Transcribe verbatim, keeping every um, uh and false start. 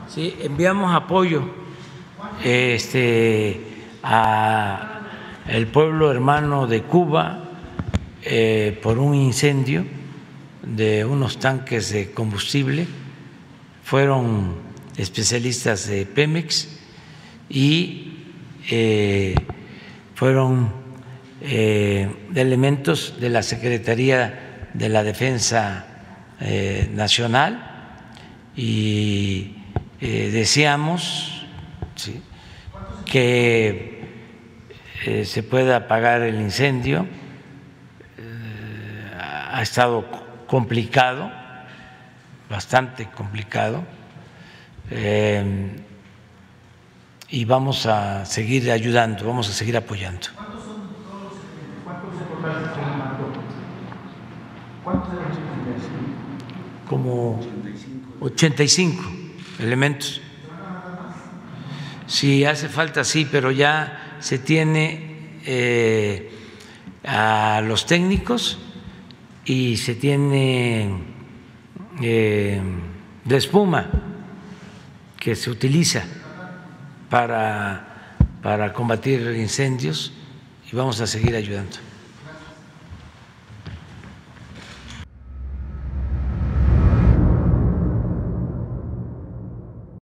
Sí, enviamos apoyo este, a el pueblo hermano de Cuba eh, por un incendio de unos tanques de combustible. Fueron especialistas de Pemex y eh, fueron eh, elementos de la Secretaría de la Defensa eh, Nacional y eh, deseamos ¿sí? que eh, se pueda apagar el incendio. Eh, ha estado complicado, bastante complicado, eh, y vamos a seguir ayudando, vamos a seguir apoyando. ¿Cuántos son todos los cuántos se total se mató? ¿Cuántos eran los Como ochenta y cinco elementos. Si hace falta, sí, pero ya se tiene eh, a los técnicos y se tiene eh, la espuma que se utiliza para, para combatir incendios y vamos a seguir ayudando.